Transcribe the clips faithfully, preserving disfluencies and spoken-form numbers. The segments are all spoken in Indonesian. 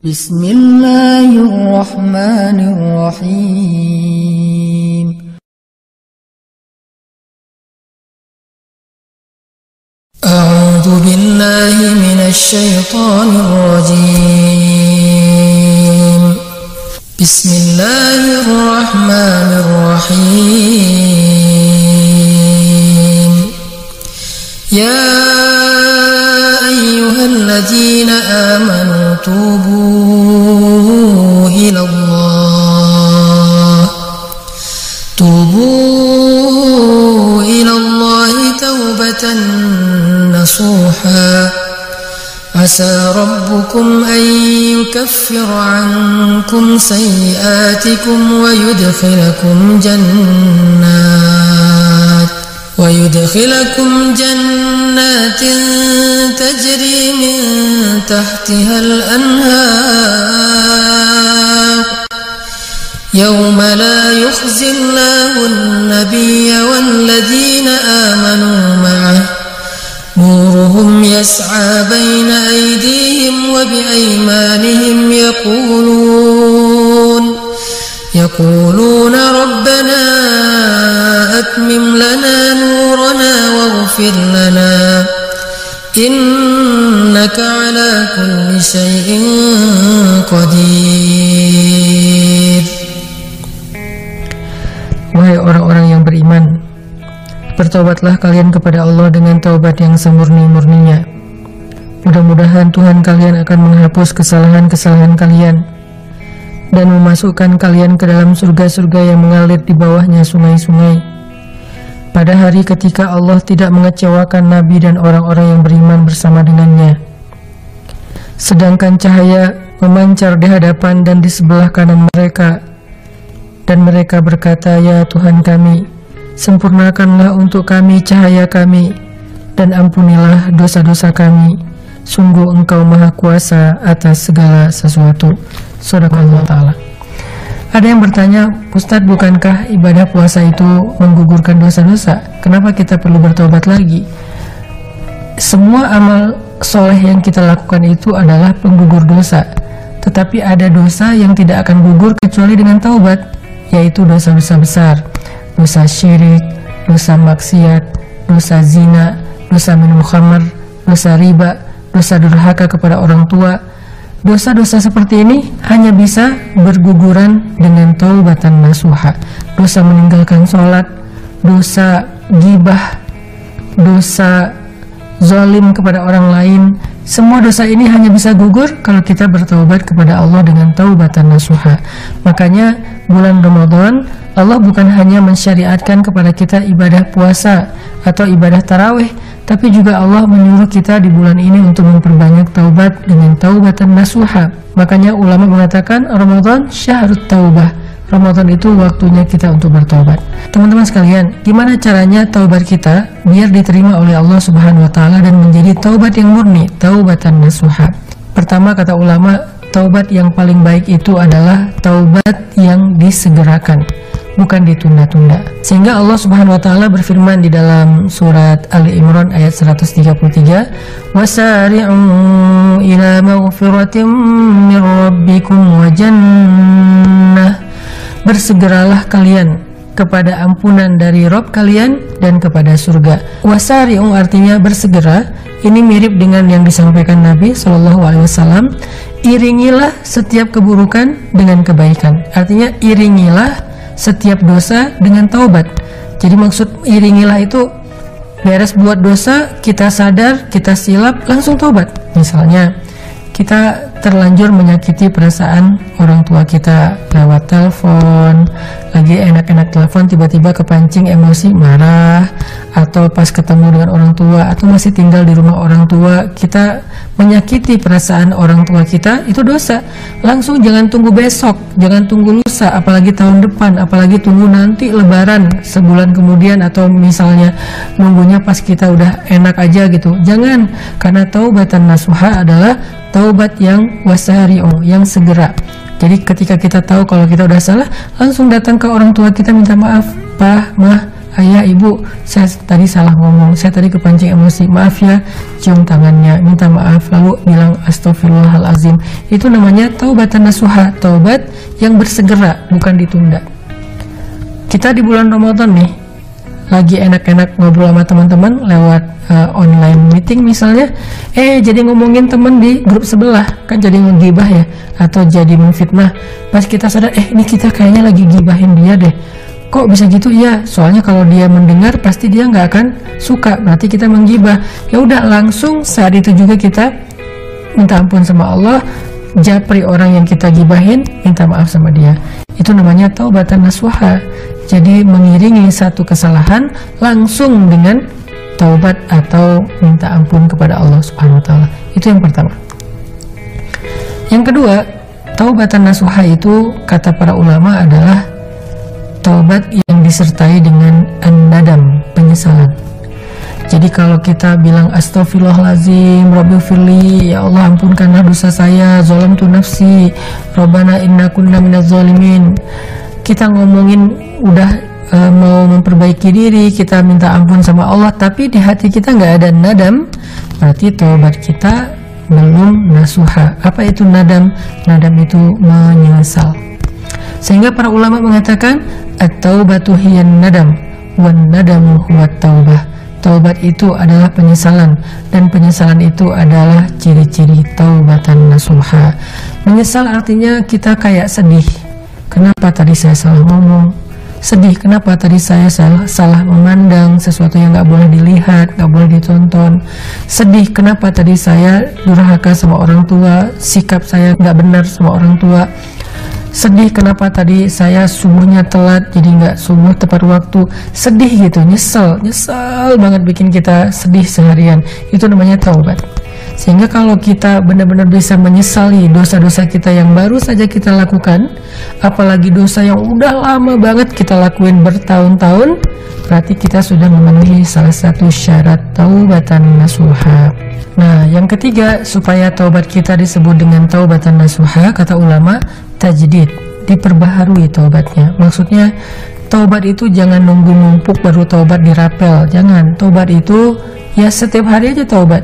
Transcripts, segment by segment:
Bismillahirrahmanirrahim. A'udzu billahi minasy syaithanir rajim. Bismillahirrahmanirrahim. Ya ayyuhalladzina amanu tubu ila Allah tubu ila Allah taubatan nasuha asa rabbukum an yukaffira ankum sayyi'atikum wa yudkhilakum jannat wa yudkhilakum jannatin tajri min tahtiha al-anhar yawma la yukhzi Allahu an-nabiyya wal-ladhina amanu ma'ah nuruhum yas'a bayna aydihim wa biaymanihim yaqulun yaquluna rabbana atmim lana nurana waghfir lana innaka ala kulli syai'in qadir. Wahai orang-orang yang beriman, bertobatlah kalian kepada Allah dengan taubat yang semurni-murninya. Mudah-mudahan Tuhan kalian akan menghapus kesalahan-kesalahan kalian dan memasukkan kalian ke dalam surga-surga yang mengalir di bawahnya sungai-sungai. Pada hari ketika Allah tidak mengecewakan Nabi dan orang-orang yang beriman bersama dengannya. Sedangkan cahaya memancar di hadapan dan di sebelah kanan mereka. Dan mereka berkata, ya Tuhan kami, sempurnakanlah untuk kami cahaya kami, dan ampunilah dosa-dosa kami. Sungguh Engkau Maha Kuasa atas segala sesuatu. Shadaqallahu ta'ala. Ada yang bertanya, Ustadz, bukankah ibadah puasa itu menggugurkan dosa-dosa? Kenapa kita perlu bertobat lagi? Semua amal soleh yang kita lakukan itu adalah penggugur dosa. Tetapi ada dosa yang tidak akan gugur kecuali dengan taubat, yaitu dosa-dosa besar. Dosa syirik, dosa maksiat, dosa zina, dosa minum khamar, dosa riba, dosa durhaka kepada orang tua. Dosa-dosa seperti ini hanya bisa berguguran dengan taubatan nasuha. Dosa meninggalkan sholat, dosa gibah, dosa zalim kepada orang lain, semua dosa ini hanya bisa gugur kalau kita bertaubat kepada Allah dengan taubatan nasuha. Makanya bulan Ramadan Allah bukan hanya mensyariatkan kepada kita ibadah puasa atau ibadah tarawih, tapi juga Allah menyuruh kita di bulan ini untuk memperbanyak taubat dengan taubatan nasuha. Makanya ulama mengatakan Ramadan syahrut taubah. Ramadan itu waktunya kita untuk bertaubat. Teman-teman sekalian, gimana caranya taubat kita biar diterima oleh Allah Subhanahu wa taala dan menjadi taubat yang murni, taubatan nasuha? Pertama, kata ulama, taubat yang paling baik itu adalah taubat yang disegerakan, bukan ditunda-tunda. Sehingga Allah Subhanahu wa taala berfirman di dalam surat Ali Imran ayat seratus tiga puluh tiga, "Wasari'u ila maghfiratin min rabbikum wa jannah." Bersegeralah kalian kepada ampunan dari Rabb kalian dan kepada surga. Wasari'u artinya bersegera. Ini mirip dengan yang disampaikan Nabi shallallahu alaihi wasallam. Iringilah setiap keburukan dengan kebaikan. Artinya iringilah setiap dosa dengan taubat. Jadi maksud iringilah itu beres buat dosa, kita sadar, kita silap, langsung taubat. Misalnya kita terlanjur menyakiti perasaan orang tua kita lewat telepon, lagi enak-enak telepon tiba-tiba kepancing emosi marah, atau pas ketemu dengan orang tua, atau masih tinggal di rumah orang tua kita menyakiti perasaan orang tua kita, itu dosa. Langsung jangan tunggu besok, jangan tunggu lusa, apalagi tahun depan, apalagi tunggu nanti lebaran sebulan kemudian, atau misalnya nunggunya pas kita udah enak aja gitu. Jangan, karena taubatan nasuha adalah taubat yang wasari'u, yang segera. Jadi ketika kita tahu kalau kita udah salah, langsung datang ke orang tua kita minta maaf, Pak, Mah, ayah, ibu, saya tadi salah ngomong, saya tadi kepancing emosi, maaf ya, cium tangannya, minta maaf, lalu bilang astagfirullahalazim. Itu namanya taubatan nasuha, taubat yang bersegera, bukan ditunda. Kita di bulan Ramadan nih, lagi enak-enak ngobrol sama teman-teman lewat uh, online meeting misalnya, eh jadi ngomongin temen di grup sebelah, kan jadi ngegibah ya, atau jadi memfitnah. Pas kita sadar, eh ini kita kayaknya lagi gibahin dia deh, kok bisa gitu? Ya soalnya kalau dia mendengar pasti dia nggak akan suka, berarti kita menggibah. Ya udah, langsung saat itu juga kita minta ampun sama Allah, japri orang yang kita gibahin, minta maaf sama dia. Itu namanya taubatan nasuha. Jadi mengiringi satu kesalahan langsung dengan taubat atau minta ampun kepada Allah Subhanahu wa taala. Itu yang pertama. Yang kedua, taubatan nasuha itu kata para ulama adalah taubat yang disertai dengan an-nadam, penyesalan. Jadi kalau kita bilang astagfirullahalazim, Rabbighfirli, ya Allah ampunkanlah dosa saya, zalamtu nafsi, Rabbana inna kunna minaz zalimin. Kita ngomongin udah e, mau memperbaiki diri, kita minta ampun sama Allah, tapi di hati kita nggak ada nadam, berarti taubat kita belum nasuha. Apa itu nadam? Nadam itu menyesal. Sehingga para ulama mengatakan at-taubatu hiyan nadam wan nadamu huwat taubah. Taubat itu adalah penyesalan, dan penyesalan itu adalah ciri-ciri taubatan nasuha. Menyesal artinya kita kayak sedih, kenapa tadi saya salah ngomong, sedih kenapa tadi saya salah, salah memandang sesuatu yang gak boleh dilihat, gak boleh ditonton, sedih kenapa tadi saya durhaka sama orang tua, sikap saya gak benar sama orang tua, sedih kenapa tadi saya subuhnya telat jadi nggak subuh tepat waktu, sedih gitu, nyesel, nyesel banget bikin kita sedih seharian. Itu namanya taubat. Sehingga kalau kita benar-benar bisa menyesali dosa-dosa kita yang baru saja kita lakukan, apalagi dosa yang udah lama banget kita lakuin bertahun-tahun, berarti kita sudah memenuhi salah satu syarat taubatan nasuha. Nah, yang ketiga, supaya taubat kita disebut dengan taubatan nasuha, kata ulama, tajdid, diperbaharui taubatnya. Maksudnya taubat itu jangan nunggu numpuk baru taubat dirapel, jangan. Taubat itu ya setiap hari aja taubat,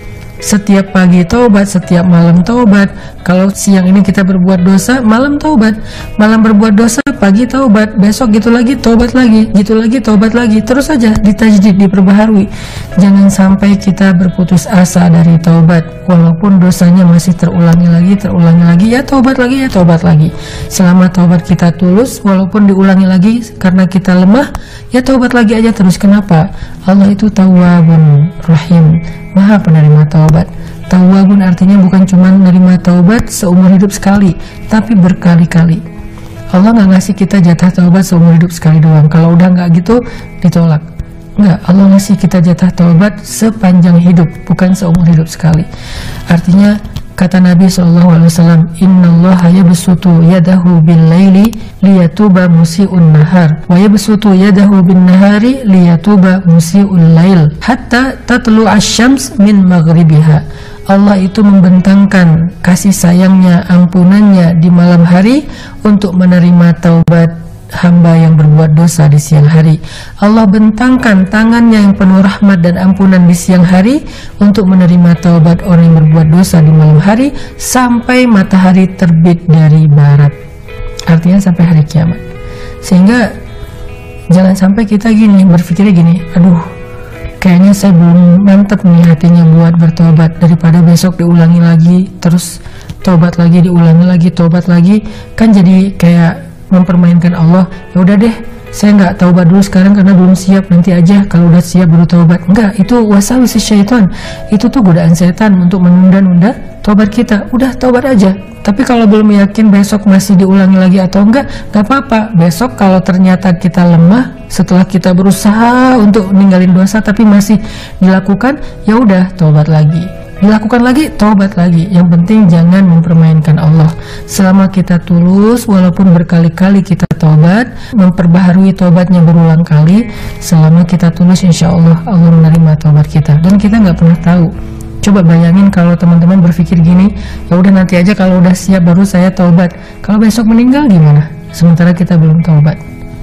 setiap pagi taubat, setiap malam taubat. Kalau siang ini kita berbuat dosa, malam taubat, malam berbuat dosa, pagi taubat, besok gitu lagi taubat lagi, gitu lagi taubat lagi, terus saja ditajdid, diperbaharui. Jangan sampai kita berputus asa dari taubat, walaupun dosanya masih terulangi lagi, terulangi lagi, ya taubat lagi, ya taubat lagi. Selama taubat kita tulus, walaupun diulangi lagi karena kita lemah, ya taubat lagi aja terus. Kenapa? Allah itu Tawwabun Rahim, Maha penerima taubat. Tawwabun artinya bukan cuma menerima taubat seumur hidup sekali, tapi berkali-kali. Allah nggak ngasih kita jatah taubat seumur hidup sekali doang. Kalau udah nggak gitu, ditolak. Nggak, Allah ngasih kita jatah taubat sepanjang hidup, bukan seumur hidup sekali. Artinya, kata Nabi shallallahu alaihi wasallam, innallaha yabsutu yadahu bil laili liyatuba musi'un nahar wa yabsutu yadahu bin nahari liyatuba musi'ul lail hatta tatlu asyams min maghribiha. Allah itu membentangkan kasih sayangnya, ampunannya di malam hari untuk menerima taubat hamba yang berbuat dosa di siang hari. Allah bentangkan tangannya yang penuh rahmat dan ampunan di siang hari untuk menerima taubat orang yang berbuat dosa di malam hari sampai matahari terbit dari barat. Artinya sampai hari kiamat. Sehingga jangan sampai kita gini, berpikirnya gini, aduh kayaknya saya belum mantep nih hatinya buat bertobat, daripada besok diulangi lagi, terus tobat lagi, diulangi lagi, tobat lagi, kan jadi kayak mempermainkan Allah. Ya udah deh, saya nggak taubat dulu sekarang karena belum siap, nanti aja kalau udah siap baru taubat. Enggak, itu wasawis syaitan, itu tuh godaan setan untuk menunda-nunda taubat kita. Udah taubat aja. Tapi kalau belum yakin besok masih diulangi lagi atau enggak, nggak apa-apa. Besok kalau ternyata kita lemah setelah kita berusaha untuk ninggalin dosa tapi masih dilakukan, ya udah taubat lagi. Dilakukan lagi, taubat lagi. Yang penting jangan mempermainkan Allah. Selama kita tulus, walaupun berkali-kali kita taubat, memperbaharui taubatnya berulang kali, selama kita tulus, insya Allah Allah menerima taubat kita. Dan kita nggak pernah tahu. Coba bayangin kalau teman-teman berpikir gini, ya udah nanti aja kalau udah siap baru saya taubat. Kalau besok meninggal gimana? Sementara kita belum taubat.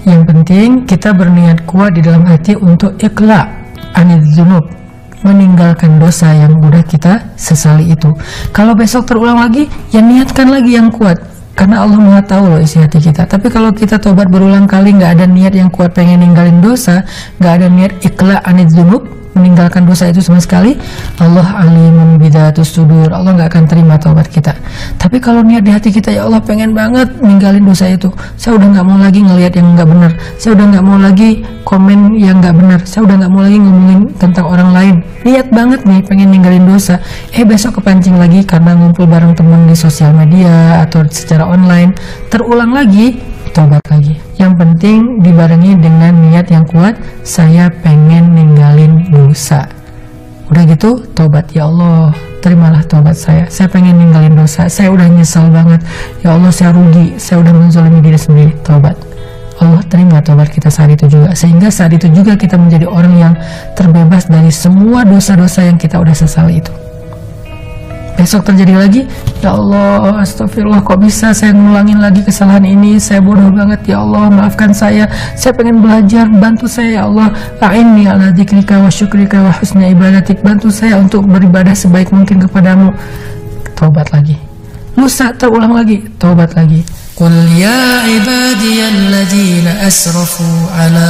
Yang penting kita berniat kuat di dalam hati untuk ikhla anil dzunub, meninggalkan dosa yang udah kita sesali itu. Kalau besok terulang lagi, ya niatkan lagi yang kuat, karena Allah Maha tahu loh isi hati kita. Tapi kalau kita tobat berulang kali nggak ada niat yang kuat pengen ninggalin dosa, nggak ada niat ikhla anil dzunub, meninggalkan dosa itu sama sekali, Allah alimun bidzatus sudur, Allah nggak akan terima taubat kita. Tapi kalau niat di hati kita, ya Allah pengen banget ninggalin dosa itu, saya udah nggak mau lagi ngelihat yang nggak benar, saya udah nggak mau lagi komen yang nggak benar, saya udah nggak mau lagi ngomongin tentang orang lain, niat banget nih pengen ninggalin dosa, eh besok kepancing lagi karena ngumpul bareng teman di sosial media atau secara online, terulang lagi, tobat lagi. Yang penting dibarengi dengan niat yang kuat, saya pengen ninggalin dosa. Udah gitu, tobat, ya Allah terimalah tobat saya, saya pengen ninggalin dosa, saya udah nyesal banget, ya Allah saya rugi, saya udah menzalimi diri sendiri, tobat. Allah terima tobat kita saat itu juga, sehingga saat itu juga kita menjadi orang yang terbebas dari semua dosa-dosa yang kita udah sesali itu. Besok terjadi lagi, ya Allah astagfirullah, kok bisa saya ngulangin lagi kesalahan ini, saya bodoh banget, ya Allah maafkan saya, saya pengen belajar, bantu saya ya Allah, a'inni ala dzikrika wa syukrika wa husni ibadatik, bantu saya untuk beribadah sebaik mungkin kepadamu. Tobat lagi. Lusa terulang lagi, tobat lagi. Qul ya ibadiyalladzina asrafu ala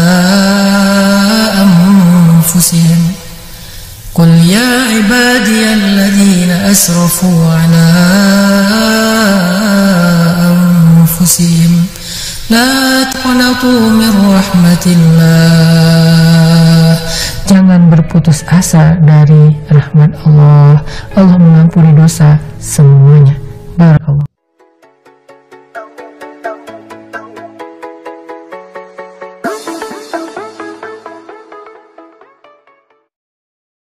anfusihim Qul ya ibadiyalladzina asrafu ala anfusihim la taqnatu min rahmatillah. Jangan berputus asa dari rahmat Allah. Allah mengampuni dosa semuanya. Barakallah.